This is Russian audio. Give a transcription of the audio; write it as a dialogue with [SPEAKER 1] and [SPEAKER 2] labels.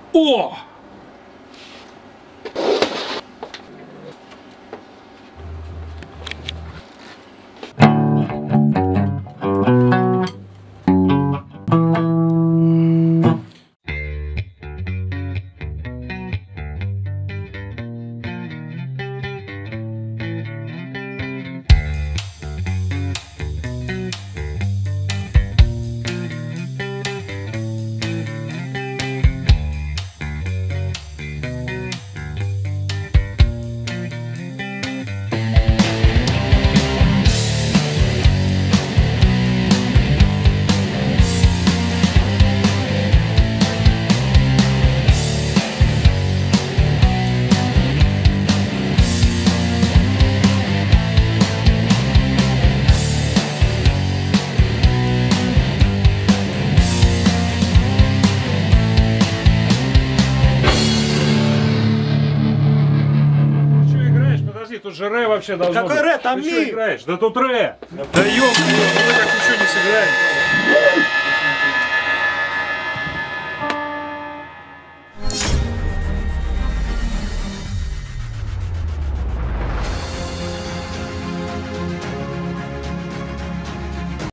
[SPEAKER 1] О! Тут же ре вообще должно
[SPEAKER 2] Какой
[SPEAKER 1] быть.
[SPEAKER 2] ре? Там
[SPEAKER 1] Ты что
[SPEAKER 2] ми!
[SPEAKER 1] играешь? Да тут ре!
[SPEAKER 2] Да ёб, мы так ничего не сыграем.